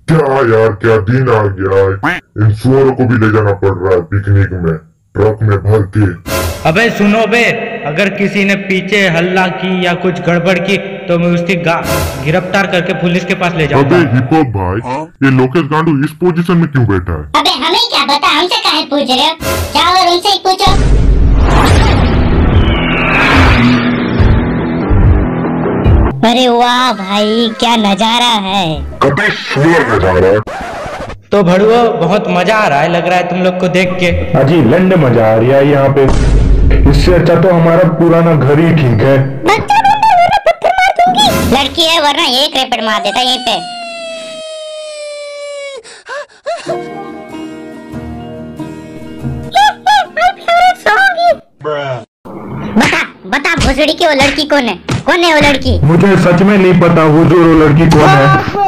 क्या यार, क्या दिन आ गया है। इन सुअरों को भी ले जाना पड़ रहा है पिकनिक में, ट्रक में भर के। अबे सुनो बे, अगर किसी ने पीछे हल्ला की या कुछ गड़बड़ की तो मैं उसकी गिरफ्तार करके पुलिस के पास ले जाऊंगा। अबे हिप हॉप भाई, ये लोकेश गांडू इस पोजीशन में क्यों बैठा है? अबे हमें क्या पता, हमसे काहे पूछ रहे हो? जाओ और उनसे ही पूछो। अरे वाह भाई, क्या नजारा है। कभी सुअर नजारा है। तो भड़ुओ, बहुत मजा आ रहा है लग रहा है तुम लोग को देख के। अजी लंड मजा आ रही है यहाँ पे। इससे अच्छा तो हमारा पुराना घर ही ठीक है। लड़की है वरना एक रेपट मार देता यहीं पे। बता बता भोसड़ी की वो लड़की कौन है? कौन है वो लड़की? मुझे सच में नहीं पता वो जो लड़की कौन है।